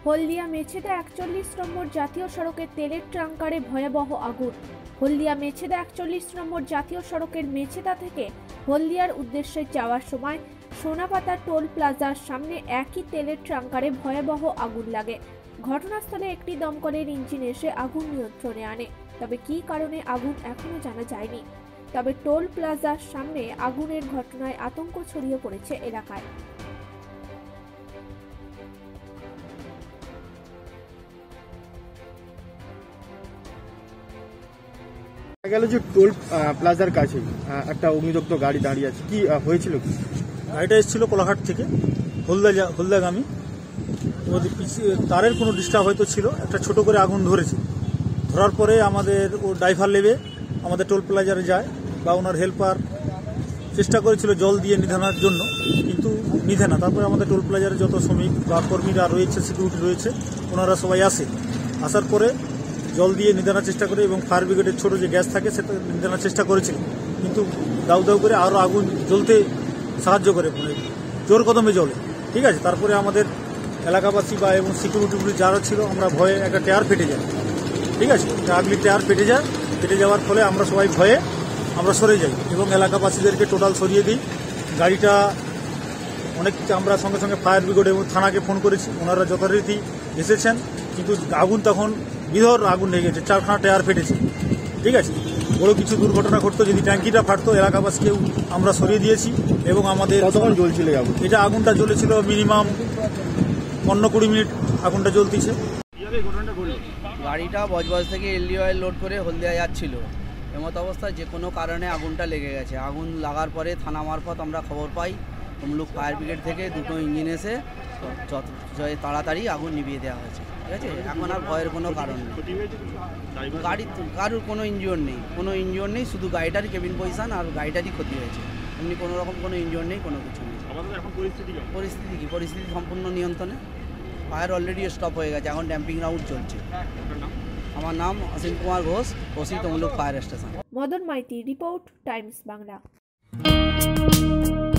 হলদিয়া মেছেদা ৪১ নম্বর জাতীয় সড়কের তেলের ট্যাঙ্কারে ভয়াবহ আগুন। হলদিয়া মেছেদা ৪১ নম্বর জাতীয় সড়কের মেছেদা থেকে হলদিয়ার উদ্দেশ্যে যাওয়ার সময় সোনাপাতা টোল প্লাজার সামনে একই তেলের ট্যাঙ্কারে ভয়াবহ আগুন লাগে। ঘটনাস্থলে একটি দমকলের ইঞ্জিন এসে আগুন নিয়ন্ত্রণে আনে, তবে কী কারণে আগুন এখনো জানা যায়নি। তবে টোল প্লাজার সামনে আগুনের ঘটনায় আতঙ্ক ছড়িয়ে পড়েছে এলাকায়। গেল যে টোল প্লাজার কাছে একটা অগ্নিদগ্ধ গাড়ি দাঁড়িয়ে আছে, কি হয়েছিল? গাড়িটা এসেছিল কোলাঘাট থেকে হলদিয়াগামী। তারের কোনো ডিস্টার্ব হয়তো ছিল, একটা ছোট করে আগুন ধরেছে। ধরার পরে আমাদের ও ড্রাইভার নেবে আমাদের টোল প্লাজারে যায়, বা ওনার হেল্পার চেষ্টা করেছিল জল দিয়ে নিধানোর জন্য, কিন্তু নিধে না। তারপরে আমাদের টোল প্লাজারে যত শ্রমিক বা কর্মীরা রয়েছে, সিকিউরিটি রয়েছে, ওনারা সবাই আসার পরে জল দিয়ে নিধানোর চেষ্টা করে, এবং ফায়ার ব্রিগেডের ছোটো যে গ্যাস থাকে সেটা নিধানোর চেষ্টা করেছিল, কিন্তু দাউ দাউ করে আরও আগুন জ্বলতে সাহায্য করে, জোর কদমে জ্বলে। ঠিক আছে, তারপরে আমাদের এলাকাবাসী বা এবং সিকিউরিটিগুলি যারা ছিল, আমরা ভয়ে একটা টায়ার ফেটে যায়। ঠিক আছে, আগলি টায়ার ফেটে যাওয়ার ফলে আমরা সবাই ভয়ে আমরা সরে যাই, এবং এলাকাবাসীদেরকে টোটাল সরিয়ে দিই। গাড়িটা আমরা সঙ্গে সঙ্গে ফায়ার ব্রিগেড এবং থানাকে ফোন করেছি, ওনারা যথারীতি এসেছেন, কিন্তু আগুন তখন বিধর আগুন লেগে গেছে, 4খানা টায়ার ফেটেছে। ঠিক আছে, বড় কিছু দুর্ঘটনা ঘটতো যদি ট্যাঙ্কিটা ফাটতো। এলাকাবাসীকেও আমরা সরিয়ে দিয়েছি, এবং আমাদের কতক্ষণ জ্বলছিল আগুন? আগুনটা জ্বলেছিল মিনিমাম 15-20 মিনিট আগুনটা জ্বলতেছে। গাড়িটা বজবজ থেকে এলডি অয়েল লোড করে হলদিয়া যাচ্ছিল, এমত অবস্থায় যে কোনো কারণে আগুনটা লেগে গেছে। আগুন লাগার পরে থানা মারফত আমরা খবর পাই, তমলুক ফায়ার ব্রিগেড থেকে দুটো ইঞ্জিন এসে তাড়াতাড়ি আগুন নিভিয়ে দেওয়া হয়েছে। ঠিক আছে, এখন আর ভয়ের কোনো কারণ নেই। কারোর কোনো ইনজিওর নেই, শুধু গাড়িটারই কেবিন পজিশন আর গাড়িটারই ক্ষতি হয়েছে। এমনি কোনো রকম কোনো ইনজিওর নেই, কোনো কিছু নেই। পরিস্থিতি সম্পূর্ণ নিয়ন্ত্রণে। ফায়ার অলরেডি স্টপ হয়ে গেছে, এখন ড্যাম্পিং রাউন্ড চলছে। আমার নাম Asim Kumar Ghosh, OC Tamluk fire station. Madan Maiti, report, Times Bangla.